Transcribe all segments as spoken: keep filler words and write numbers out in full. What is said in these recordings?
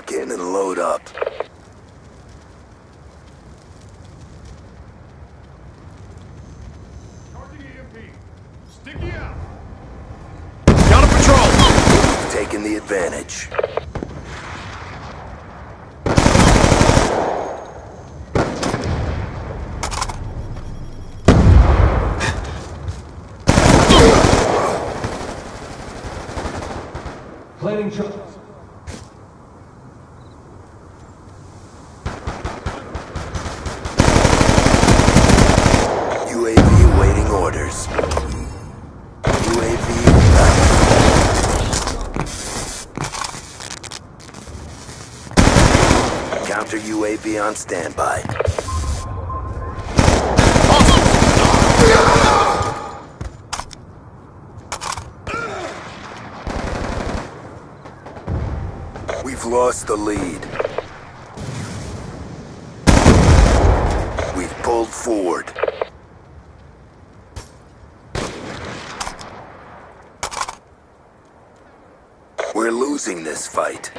Lock in and load up. Targeting E M P. Sticky out. Got a patrol. Taking the advantage. Planning charges. U A V awaiting orders. U A V inbound. Counter U A V on standby. We've lost the lead. We've pulled forward. We're losing this fight.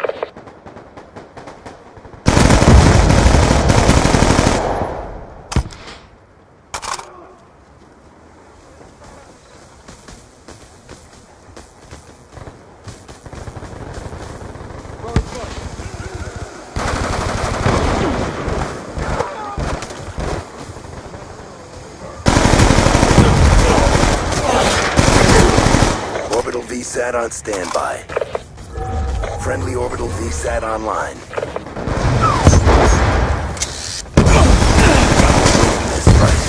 Orbital V SAT on standby. Friendly orbital V SAT online. This fight.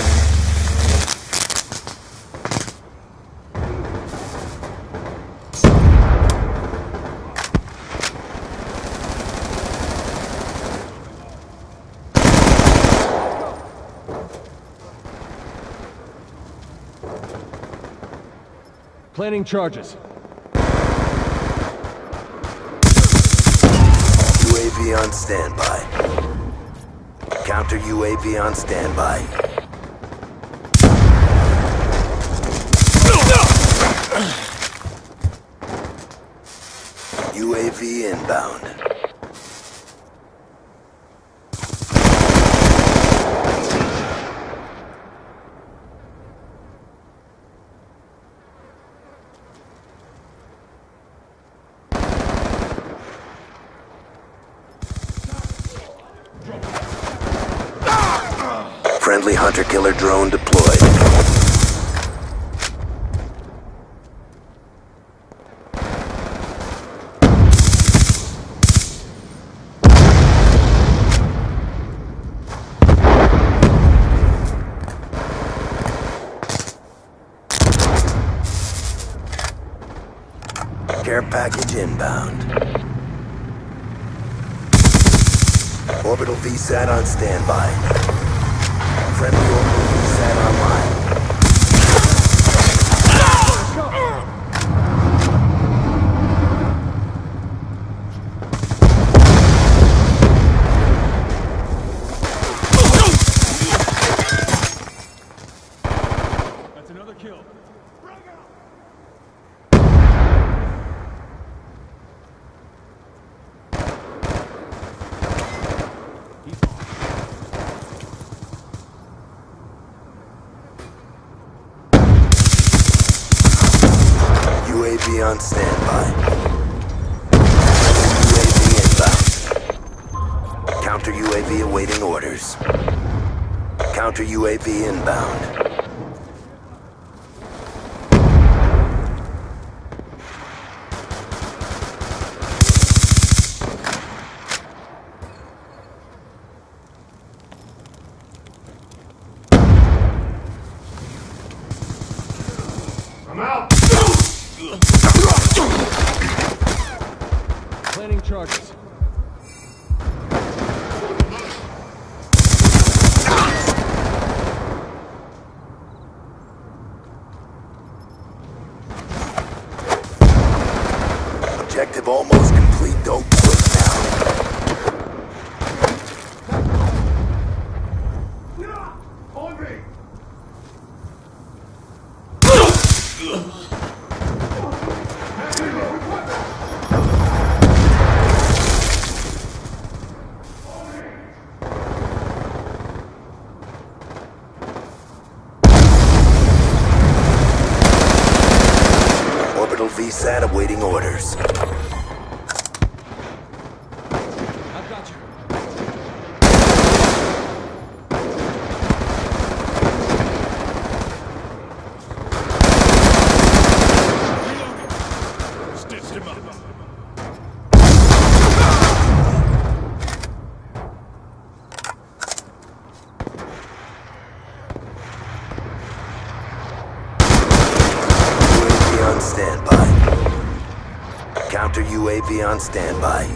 Planning charges. U A V on standby. Counter U A V on standby. U A V inbound. Friendly hunter-killer drone deployed. Care package inbound. Orbital V SAT on standby. Friendly orbital V SAT online. That's another kill. U A V on standby. U A V inbound. Counter U A V awaiting orders. Counter U A V inbound. I'm out. Planning charges. Objective almost complete. Don't quit now. On me. sat awaiting orders. I've got you. Stitched him up. On standby. Counter U A V on standby.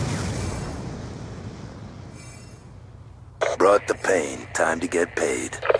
Brought the pain. Time to get paid.